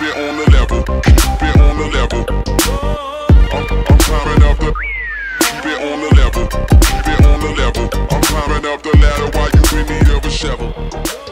it on the level, keep it on the level. I'm climbing up the, keep it on the level, keep it on the level. I'm climbing up the ladder while you in need of a shovel.